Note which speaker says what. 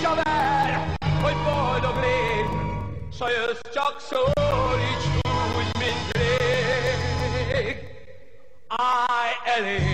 Speaker 1: is a ver, hogy boldog légy, s ha jössz, csak szólíts úgy, mint rég. Állj elé!